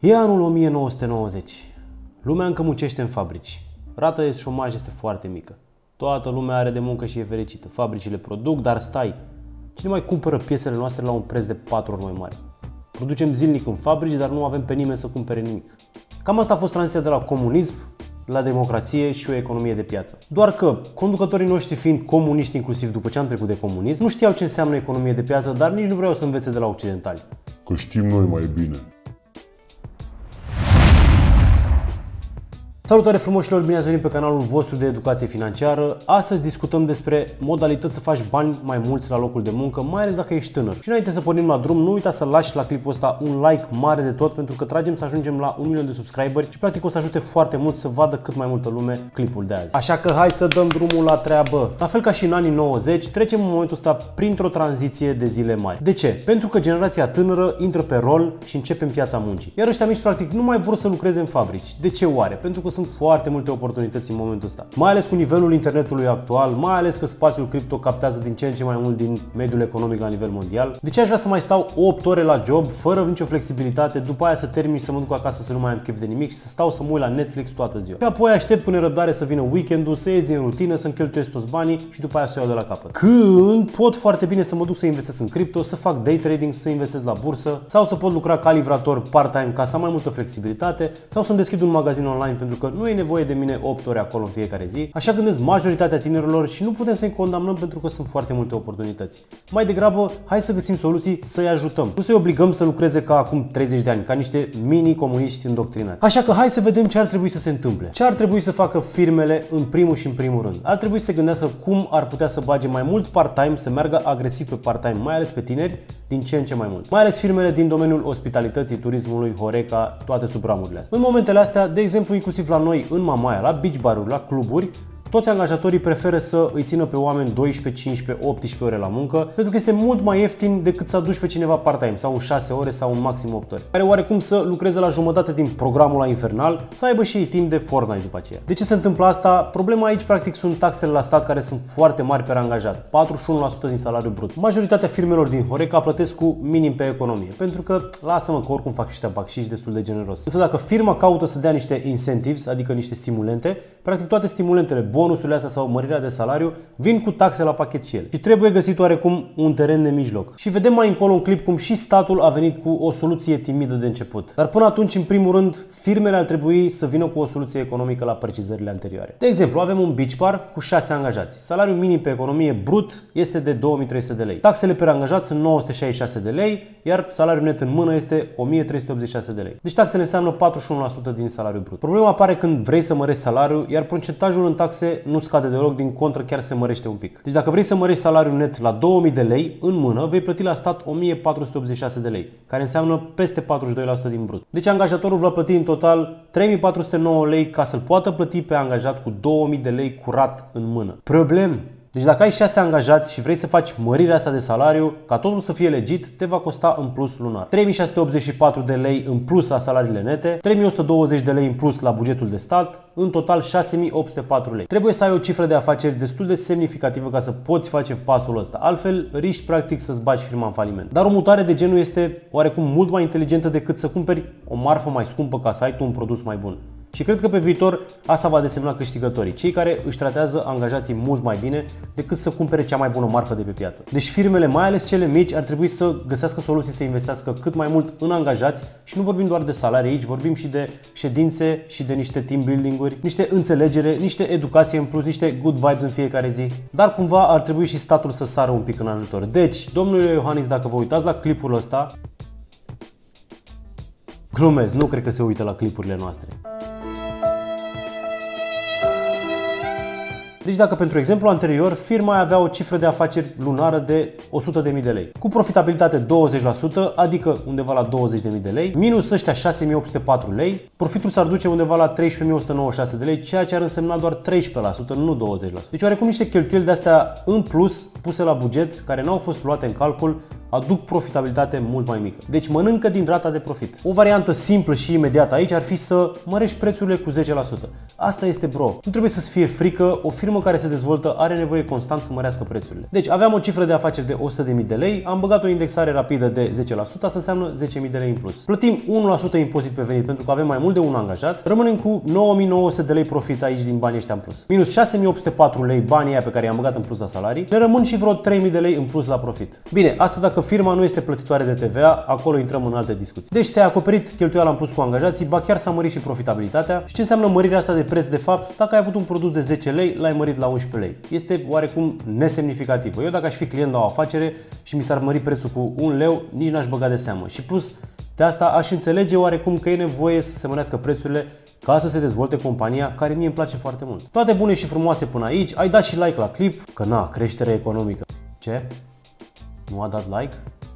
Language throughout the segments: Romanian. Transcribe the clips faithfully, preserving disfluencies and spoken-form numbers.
E anul o mie nouă sute nouăzeci. Lumea încă muncește în fabrici. Rata de șomaj este foarte mică. Toată lumea are de muncă și e fericită. Fabricile produc, dar stai. Cine mai cumpără piesele noastre la un preț de patru ori mai mare? Producem zilnic în fabrici, dar nu avem pe nimeni să cumpere nimic. Cam asta a fost tranziția de la comunism la democrație și o economie de piață. Doar că conducătorii noștri, fiind comuniști inclusiv după ce am trecut de comunism, nu știau ce înseamnă economie de piață, dar nici nu vreau să învețe de la occidentali. Că știm noi mai bine. Salutare frumoșilor, bine ați venit pe canalul vostru de educație financiară. Astăzi discutăm despre modalități să faci bani mai mulți la locul de muncă, mai ales dacă ești tânăr. Și înainte să pornim la drum, nu uita să lași la clipul ăsta un like mare de tot, pentru că tragem să ajungem la un milion de subscriberi și practic o să ajute foarte mult să vadă cât mai multă lume clipul de azi. Așa că hai să dăm drumul la treabă. La fel ca și în anii nouăzeci, trecem în momentul ăsta printr-o tranziție de zile mari. De ce? Pentru că generația tânără intră pe rol și începe în piața muncii. Iar ăștia mici practic nu mai vor să lucreze în fabrici. De ce oare? Pentru că sunt foarte multe oportunități în momentul ăsta. Mai ales cu nivelul internetului actual, mai ales că spațiul cripto captează din ce în ce mai mult din mediul economic la nivel mondial. De ce aș vrea să mai stau opt ore la job fără nicio flexibilitate, după aia să termin și să mă duc acasă să nu mai am chef de nimic și să stau să mă uit la Netflix toată ziua. Și apoi aștept cu nerăbdare să vină weekendul, să ies din rutină, să-mi cheltuiesc toți banii și după aia să o iau de la capăt. Când pot foarte bine să mă duc să investesc în cripto, să fac day trading, să investesc la bursă sau să pot lucra ca livrator part-time ca să am mai multă flexibilitate sau să-mi deschid un magazin online pentru că nu e nevoie de mine opt ore acolo în fiecare zi. Așa gândesc majoritatea tinerilor și nu putem să-i condamnăm pentru că sunt foarte multe oportunități. Mai degrabă, hai să găsim soluții să-i ajutăm. Nu să-i obligăm să lucreze ca acum treizeci de ani, ca niște mini-comuniști îndoctrinați. Așa că hai să vedem ce ar trebui să se întâmple. Ce ar trebui să facă firmele în primul și în primul rând? Ar trebui să se gândească cum ar putea să bage mai mult part-time, să meargă agresiv pe part-time, mai ales pe tineri, din ce în ce mai mult. Mai ales firmele din domeniul ospitalității, turismului, Horeca, toate subramurile astea. În momentele astea, de exemplu, inclusiv la noi în Mamaia, la beach bar-uri, la cluburi, toți angajatorii preferă să îi țină pe oameni doisprezece, cincisprezece, optsprezece ore la muncă, pentru că este mult mai ieftin decât să aduci pe cineva part-time sau în șase ore sau în maxim opt ore. Care oarecum să lucreze la jumătate din programul la infernal, să aibă și ei timp de Fortnite după aceea. De ce se întâmplă asta? Problema aici practic sunt taxele la stat, care sunt foarte mari pe angajat, patruzeci și unu la sută din salariul brut. Majoritatea firmelor din Horeca plătesc cu minim pe economie, pentru că lasă-mă că oricum fac ăștia bacșiși destul de generos. Însă dacă firma caută să dea niște incentives, adică niște stimulente, practic toate stimulentele, bonusurile astea sau mărirea de salariu vin cu taxe la pachet și ele. Și trebuie găsit oarecum un teren de mijloc. Și vedem mai încolo un clip cum și statul a venit cu o soluție timidă de început. Dar până atunci, în primul rând, firmele ar trebui să vină cu o soluție economică la precizările anterioare. De exemplu, avem un beach bar cu șase angajați. Salariul minim pe economie brut este de două mii trei sute de lei. Taxele pe angajat sunt nouă sute șaizeci și șase de lei, iar salariul net în mână este o mie trei sute optzeci și șase de lei. Deci taxele înseamnă patruzeci și unu la sută din salariul brut. Problema apare când vrei să mărești salariul, iar procentajul în taxe nu scade deloc, din contră chiar se mărește un pic. Deci dacă vrei să mărești salariul net la două mii de lei în mână, vei plăti la stat o mie patru sute optzeci și șase de lei, care înseamnă peste patruzeci și doi la sută din brut. Deci angajatorul va plăti în total trei mii patru sute nouă lei ca să-l poată plăti pe angajat cu două mii de lei curat în mână. Problem! Deci dacă ai șase angajați și vrei să faci mărirea asta de salariu, ca totul să fie legit, te va costa în plus lunar trei mii șase sute optzeci și patru de lei în plus la salariile nete, trei mii o sută douăzeci de lei în plus la bugetul de stat, în total șase mii opt sute patru lei. Trebuie să ai o cifră de afaceri destul de semnificativă ca să poți face pasul ăsta. Altfel, riști practic să-ți bagi firma în faliment. Dar o mutare de genul este oarecum mult mai inteligentă decât să cumperi o marfă mai scumpă ca să ai tu un produs mai bun. Și cred că pe viitor asta va desemna câștigătorii, cei care își tratează angajații mult mai bine decât să cumpere cea mai bună marfă de pe piață. Deci firmele, mai ales cele mici, ar trebui să găsească soluții să investească cât mai mult în angajați și nu vorbim doar de salarii aici, vorbim și de ședințe și de niște team building-uri, niște înțelegere, niște educație în plus, niște good vibes în fiecare zi. Dar cumva ar trebui și statul să sară un pic în ajutor. Deci, domnule Iohannis, dacă vă uitați la clipul ăsta, glumesc, nu cred că se uită la clipurile noastre. Deci dacă pentru exemplu anterior firma avea o cifră de afaceri lunară de o sută de mii de lei, cu profitabilitate douăzeci la sută, adică undeva la douăzeci de mii de lei, minus ăștia șase mii opt sute patru lei, profitul s-ar duce undeva la treisprezece mii o sută nouăzeci și șase de lei, ceea ce ar însemna doar treisprezece la sută, nu douăzeci la sută. Deci oarecum niște cheltuieli de-astea în plus puse la buget, care n-au fost luate în calcul, aduc profitabilitate mult mai mică. Deci mănâncă din rata de profit. O variantă simplă și imediată aici ar fi să mărești prețurile cu zece la sută. Asta este, bro. Nu trebuie să-ți fie frică, o firmă firmă care se dezvoltă are nevoie constant să mărească prețurile. Deci aveam o cifră de afaceri de o sută de mii de lei, am băgat o indexare rapidă de zece la sută, asta înseamnă zece mii de lei în plus. Plătim unu la sută impozit pe venit pentru că avem mai mult de un angajat, rămânem cu nouă mii nouă sute de lei profit aici din banii ăștia în plus. Minus șase mii opt sute patru lei banii aia pe care i-am băgat în plus la salarii, ne rămân și vreo trei mii de lei în plus la profit. Bine, asta dacă firma nu este plătitoare de T V A, acolo intrăm în alte discuții. Deci ți-ai acoperit cheltuiala în plus cu angajații, ba chiar s-a mărit și profitabilitatea. Și ce înseamnă mărirea asta de preț de fapt? Dacă ai avut un produs de zece lei, l-ai mărit la unsprezece lei. Este oarecum nesemnificativă. Eu dacă aș fi client la o afacere și mi s-ar mări prețul cu un leu, nici n-aș băga de seamă. Și plus de asta aș înțelege oarecum că e nevoie să se mărească prețurile ca să se dezvolte compania, care mie îmi place foarte mult. Toate bune și frumoase până aici, ai dat și like la clip, că na, creștere economică. Ce? Nu a dat like?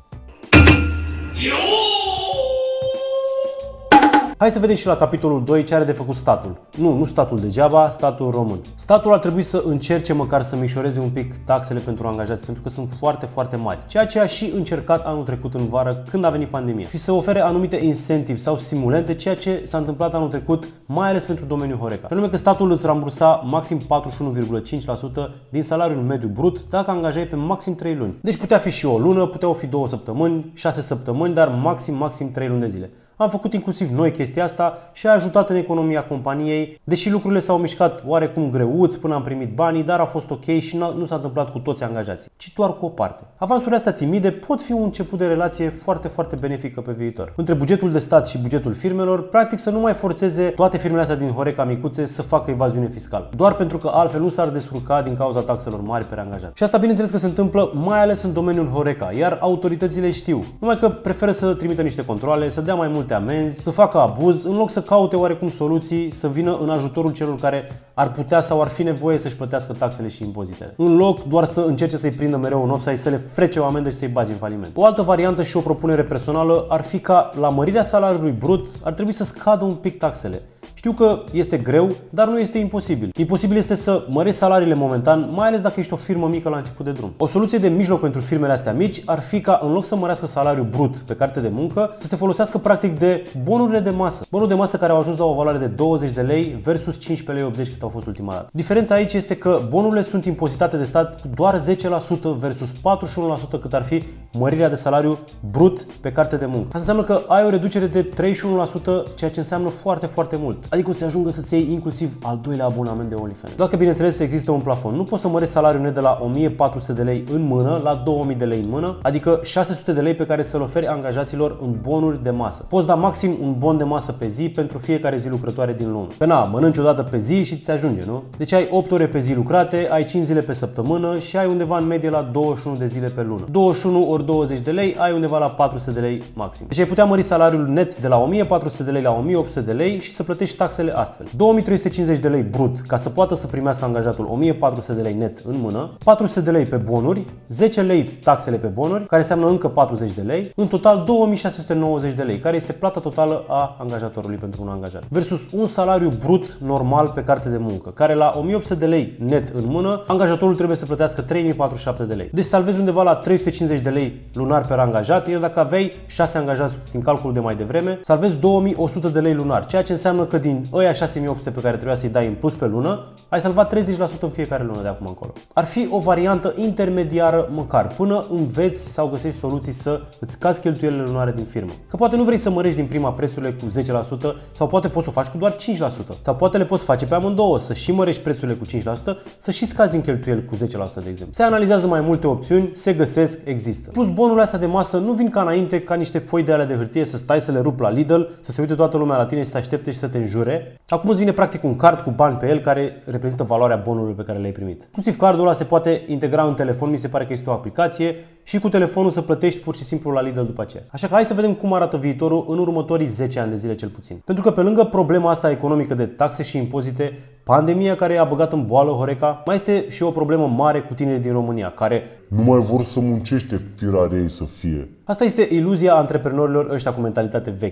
Hai să vedem și la capitolul doi ce are de făcut statul. Nu, nu statul degeaba, statul român. Statul ar trebui să încerce măcar să mișoreze un pic taxele pentru angajați, pentru că sunt foarte, foarte mari. Ceea ce a și încercat anul trecut în vară, când a venit pandemia. Și să ofere anumite incentivi sau stimulente, ceea ce s-a întâmplat anul trecut, mai ales pentru domeniul Horeca. Pe nume că statul îți rambursa maxim patruzeci și unu virgulă cinci la sută din salariul mediu brut dacă angajai pe maxim trei luni. Deci putea fi și o lună, puteau fi două săptămâni, șase săptămâni, dar maxim, maxim trei luni de zile. Am făcut inclusiv noi chestia asta și a ajutat în economia companiei, deși lucrurile s-au mișcat oarecum greuți până am primit banii, dar a fost ok și nu s-a întâmplat cu toți angajații, ci doar cu o parte. Avansurile astea timide pot fi un început de relație foarte, foarte benefică pe viitor. Între bugetul de stat și bugetul firmelor, practic să nu mai forțeze toate firmele astea din Horeca micuțe să facă evaziune fiscală, doar pentru că altfel nu s-ar descurca din cauza taxelor mari pe angajat. Și asta bineînțeles că se întâmplă mai ales în domeniul Horeca, iar autoritățile știu, numai că preferă să trimită niște controle, să dea mai multe amenzi, să facă abuz, în loc să caute oarecum soluții, să vină în ajutorul celor care ar putea sau ar fi nevoie să-și plătească taxele și impozitele. În loc doar să încerce să-i prindă mereu în offside, să le frece o amendă și să-i bage în faliment. O altă variantă și o propunere personală ar fi ca la mărirea salariului brut ar trebui să scadă un pic taxele. Știu că este greu, dar nu este imposibil. Imposibil este să mărești salariile momentan, mai ales dacă ești o firmă mică la început de drum. O soluție de mijloc pentru firmele astea mici ar fi ca în loc să mărească salariul brut pe carte de muncă, să se folosească practic de bonurile de masă. Bonuri de masă care au ajuns la o valoare de douăzeci de lei versus cincisprezece lei optzeci cât au fost ultima dată. Diferența aici este că bonurile sunt impozitate de stat cu doar zece la sută versus patruzeci și unu la sută cât ar fi mărirea de salariu brut pe carte de muncă. Asta înseamnă că ai o reducere de treizeci și unu la sută, ceea ce înseamnă foarte, foarte mult. Adică o să ajungă să-ți iei inclusiv al doilea abonament de OnlyFans. Dacă bineînțeles există un plafon, nu poți să mărești salariul net de la o mie patru sute de lei în mână la două mii de lei în mână, adică șase sute de lei pe care să-l oferi angajaților în bonuri de masă. Poți da maxim un bon de masă pe zi pentru fiecare zi lucrătoare din lună. Că na, mănânci o dată pe zi și ți ajunge, nu? Deci ai opt ore pe zi lucrate, ai cinci zile pe săptămână și ai undeva în medie la douăzeci și unu de zile pe lună. douăzeci și unu ori douăzeci de lei, ai undeva la patru sute de lei maxim. Deci ai putea mări salariul net de la o mie patru sute de lei la o mie opt sute de lei și să plătești taxele astfel. două mii trei sute cincizeci de lei brut ca să poată să primească angajatul o mie patru sute de lei net în mână, patru sute de lei pe bonuri, zece lei taxele pe bonuri, care înseamnă încă patruzeci de lei, în total două mii șase sute nouăzeci de lei, care este plata totală a angajatorului pentru un angajat. Versus un salariu brut normal pe carte de muncă, care la o mie opt sute de lei net în mână, angajatorul trebuie să plătească trei mii patruzeci și șapte de lei. Deci salvezi undeva la trei sute cincizeci de lei lunar per angajat, iar dacă aveai șase angajați din calculul de mai devreme, salvezi două mii o sută de lei lunar, ceea ce înseamnă că din ăia șase mii opt sute pe care trebuia să-i dai în plus pe lună, ai salvat treizeci la sută în fiecare lună de acum încolo. Ar fi o variantă intermediară măcar, până înveți sau găsești soluții să îți scazi cheltuielile lunare din firmă. Că poate nu vrei să mărești din prima prețurile cu zece la sută sau poate poți să o faci cu doar cinci la sută. Sau poate le poți face pe amândouă, să și mărești prețurile cu cinci la sută, să și scazi din cheltuieli cu zece la sută de exemplu. Se analizează mai multe opțiuni, se găsesc, există. Plus bonurile astea de masă nu vin ca înainte, ca niște foi de alea de hârtie să stai să le rup la Lidl, să se uite toată lumea la tine și să aștepte și să te înjure. Acum îți vine practic un card cu bani pe el care reprezintă valoarea bonurilor pe care le-ai primit. Inclusiv cardul ăla se poate integra în telefon, mi se pare că este o aplicație și cu telefonul să plătești pur și simplu la Lidl după aceea. Așa că hai să vedem cum arată viitorul în următorii zece ani de zile cel puțin. Pentru că pe lângă problema asta economică de taxe și impozite, pandemia care a băgat în boală Horeca, mai este și o problemă mare cu tinerii din România, care nu mai vor să muncește firea ei să fie. Asta este iluzia antreprenorilor ăștia cu mentalitate veche.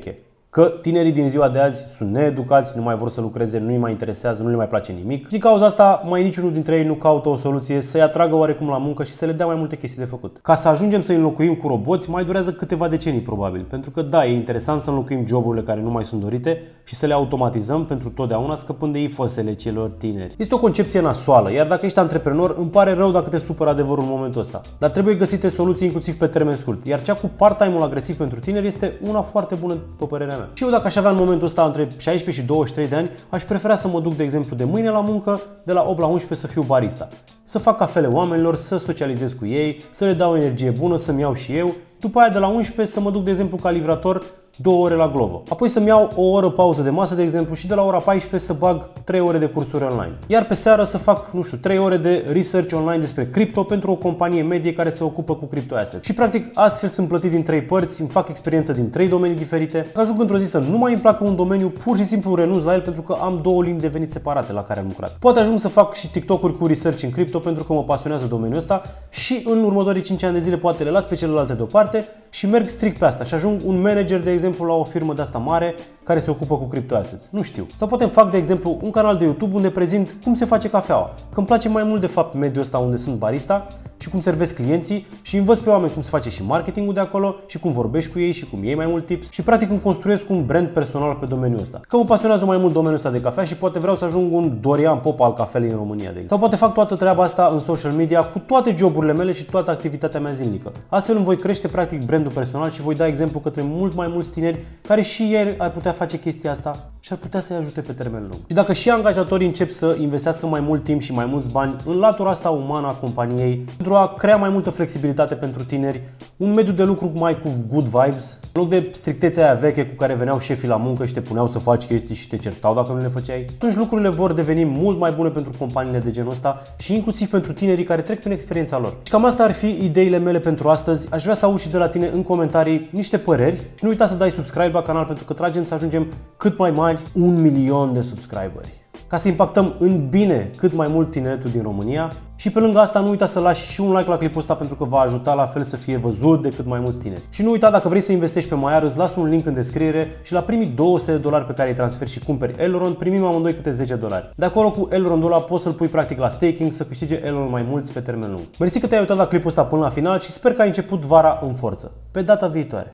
Că tinerii din ziua de azi sunt needucați, nu mai vor să lucreze, nu îi mai interesează, nu le mai place nimic. Și din cauza asta, mai niciunul dintre ei nu caută o soluție să-i atragă oarecum la muncă și să le dea mai multe chestii de făcut. Ca să ajungem să îi înlocuim cu roboți, mai durează câteva decenii probabil. Pentru că da, e interesant să înlocuim joburile care nu mai sunt dorite și să le automatizăm pentru totdeauna, scăpând de ifosele celor tineri. Este o concepție nasoală, iar dacă ești antreprenor, îmi pare rău dacă te supără adevărul în momentul ăsta. Dar trebuie găsite soluții inclusiv pe termen scurt. Iar cea cu part-time-ul agresiv pentru tineri este una foarte bună, după părerea mea. Și eu, dacă aș avea în momentul ăsta între șaisprezece și douăzeci și trei de ani, aș prefera să mă duc, de exemplu, de mâine la muncă, de la opt la unsprezece să fiu barista. Să fac cafele oamenilor, să socializez cu ei, să le dau energie bună, să-mi iau și eu. După aia de la unsprezece să mă duc, de exemplu, ca livrator două ore la Glovo. Apoi să-mi iau o oră pauză de masă, de exemplu, și de la ora paisprezece să bag trei ore de cursuri online. Iar pe seară să fac, nu știu, trei ore de research online despre cripto pentru o companie medie care se ocupă cu crypto assets. Și practic astfel sunt plătit din trei părți, îmi fac experiență din trei domenii diferite. Ajung într-o zi să nu mai îmi placă un domeniu, pur și simplu renunț la el pentru că am două linii de venit separate la care am lucrat. Poate ajung să fac și TikTok-uri cu research în cripto pentru că mă pasionează domeniul ăsta și în următorii cinci ani de zile poate le las pe celelalte deoparte și merg strict pe asta și ajung un manager, de exemplu, la o firmă de asta mare care se ocupă cu crypto assets. Nu știu. Sau poate fac, de exemplu, un canal de YouTube unde prezint cum se face cafeaua. Că îmi place mai mult, de fapt, mediul ăsta unde sunt barista și cum servesc clienții și învăț pe oameni cum se face și marketingul de acolo și cum vorbești cu ei și cum iei mai mult tips și practic îmi construiesc un brand personal pe domeniul ăsta. Că mă pasionează mai mult domeniul ăsta de cafea și poate vreau să ajung un Dorian Popa al cafelei în România, de exemplu. Sau poate fac toată treaba asta în social media cu toate joburile mele și toată activitatea mea zilnică. Astfel îmi voi crește practic brandul personal și voi da exemplu către mult mai mulți tineri care și ei ar putea face chestia asta și ar putea să-i ajute pe termen lung. Și dacă și angajatorii încep să investească mai mult timp și mai mulți bani în latura asta umană a companiei, pentru a crea mai multă flexibilitate pentru tineri, un mediu de lucru mai cu good vibes, în loc de strictețea aia veche cu care veneau șefii la muncă și te puneau să faci chestii și te certau dacă nu le făceai, atunci lucrurile vor deveni mult mai bune pentru companiile de genul ăsta și inclusiv pentru tinerii care trec prin experiența lor. Și cam asta ar fi ideile mele pentru astăzi. Aș vrea să auzi și de la tine în comentarii niște păreri și nu uita să dai subscribe la canal pentru că tragem să ajungem cât mai mari, un milion de subscriberi. Ca să impactăm în bine cât mai mult tineretul din România. Și pe lângă asta nu uita să lași și un like la clipul ăsta pentru că va ajuta la fel să fie văzut de cât mai mulți tineri. Și nu uita, dacă vrei să investești pe Maiar, îți las un link în descriere și la primii două sute de dolari pe care îi transferi și cumperi Elrond, primim amândoi câte zece dolari. De acolo cu Elrondul ăla poți să-l pui practic la staking să câștige Elrond mai mulți pe termen lung. Mersi că te-ai uitat la clipul ăsta până la final și sper că ai început vara în forță. Pe data viitoare!